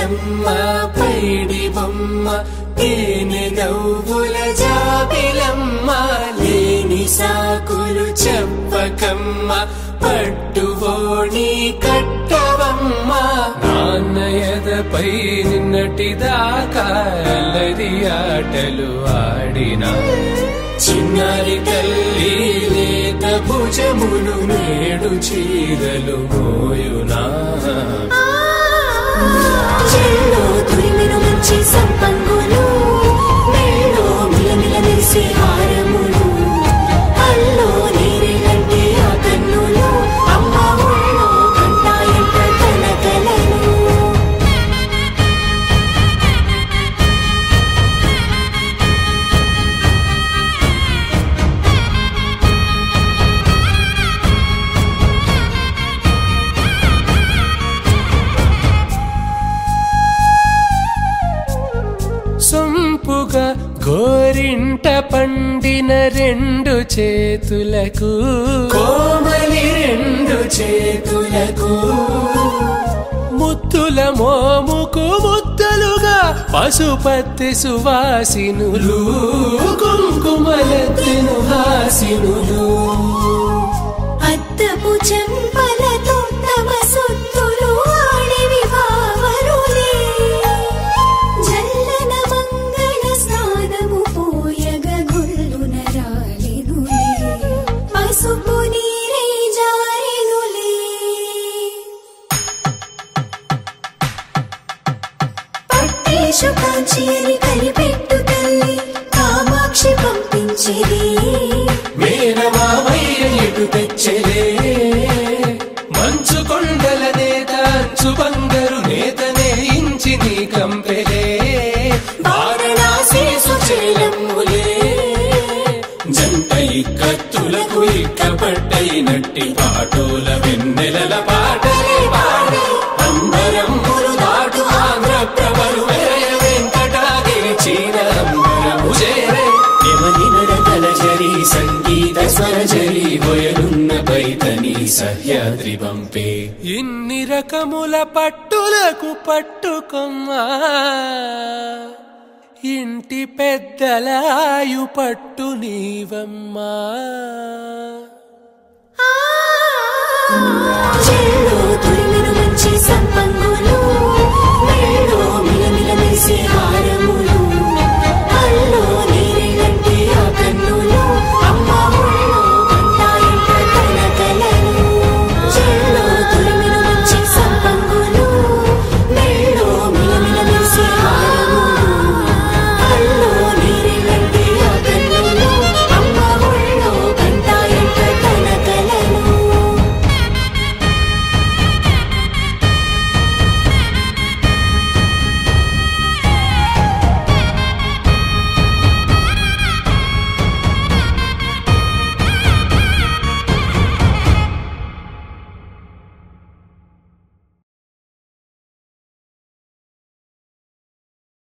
బుగ్గలమ్మ పైడి బొమ్మ తేనె నవ్వుల జాబిలమ్మ లేని సాకులు చెప్పకమ్మ పట్టువోణి కట్టవమ్మ నాన్నయదపై నిన్నటిదాకా అల్లరి ఆటలు ఆడినా చిన్నారి తల్లి లేత భుజములు నేడు చీరలు మోయునా చెల్లో తురిమిన మంచి సంపంగులు మెళ్ళో మిలమిల మెరిసే హారములు అల్లో నీరేలంటే ఆ కన్నులు అమ్మ ఒళ్ళో కంటాయంట కలకలను సొంపుగా గోరింట పండిన రెండు చేతులకు కోమలి రెండు చేతులకు ముద్దుల మోముకు ముద్దలుగా పశుపతి సువాసినులు కుంకుమలెత్తిను హాసినులు అద్దపు చెంపలతో తమ సొత్తులు ఆడివి భావరులే జల్లన మంగళ స్నానము పోయగ గొల్లున రాలినులే పసుపు నీరే జారినులే పట్టేశు కాంచి అని కనిపెట్టు తల్లి కామాక్షి పంపించేది మేనమామయ్య ఎటు తెచ్చలే మంచు కొండల నేత అంచు బంగారు నేతనే ఇంచి నీ కంపెలే వారణాసి సుచేలమ్ములే జంట ఇక్కత్తులకు ఇక్కపట్టయినట్టి పాటోల వెన్నెలల పాటలే పాడే అంబరమ్ములు దాటు ఆంధ్ర ప్రభలు వెరయ వెంకటాగిరి చీన అంబరము చేరే యమని నడకల జరి సంగీత స్వరజరి వయలున్న పైతని సహ్యాద్రి పంపే ఇన్ని రకముల పట్టులకు పట్టుకొమ్మా ఇంటి పెద్దలాయు పట్టు నీవమ్మా చెల్లో తురిమిన మంచి సంపంగులు మెళ్ళో మిలమిల మెరిసే హారం